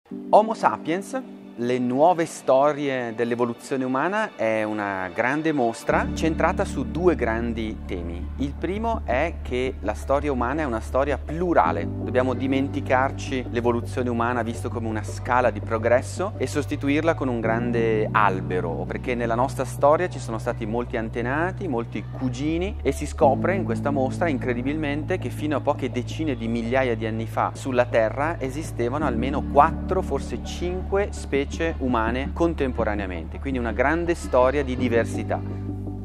Homo sapiens, le nuove storie dell'evoluzione umana, è una grande mostra centrata su due grandi temi. Il primo è che la storia umana è una storia plurale. Dobbiamo dimenticarci l'evoluzione umana visto come una scala di progresso e sostituirla con un grande albero, perché nella nostra storia ci sono stati molti antenati, molti cugini, e si scopre in questa mostra incredibilmente che fino a poche decine di migliaia di anni fa sulla Terra esistevano almeno 4, forse 5 specie umane contemporaneamente, quindi una grande storia di diversità.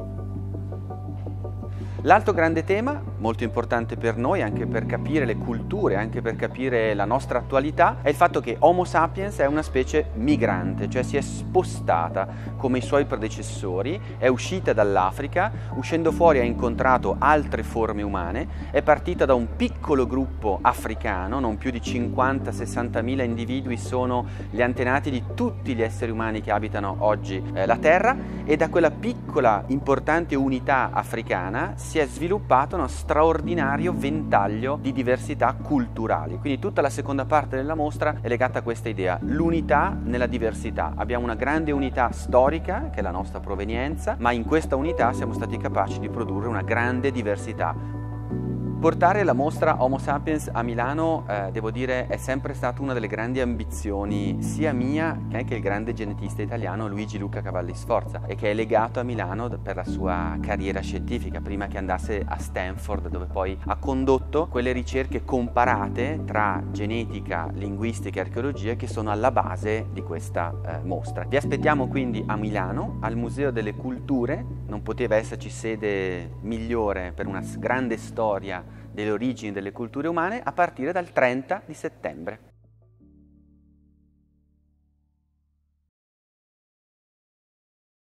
L'altro grande tema, molto importante per noi, anche per capire le culture, anche per capire la nostra attualità, è il fatto che Homo sapiens è una specie migrante, cioè si è spostata come i suoi predecessori, è uscita dall'Africa, uscendo fuori ha incontrato altre forme umane, è partita da un piccolo gruppo africano, non più di 50-60 mila individui sono gli antenati di tutti gli esseri umani che abitano oggi la Terra, e da quella piccola importante unità africana si è sviluppato uno straordinario ventaglio di diversità culturali. Quindi tutta la seconda parte della mostra è legata a questa idea, l'unità nella diversità. Abbiamo una grande unità storica, che è la nostra provenienza, ma in questa unità siamo stati capaci di produrre una grande diversità. Portare la mostra Homo sapiens a Milano, devo dire, è sempre stata una delle grandi ambizioni sia mia che anche il grande genetista italiano Luigi Luca Cavalli Sforza, e che è legato a Milano per la sua carriera scientifica, prima che andasse a Stanford, dove poi ha condotto quelle ricerche comparate tra genetica, linguistica e archeologia che sono alla base di questa mostra. Vi aspettiamo quindi a Milano, al Museo delle Culture. Non poteva esserci sede migliore per una grande storia delle origini delle culture umane, a partire dal 30 di settembre.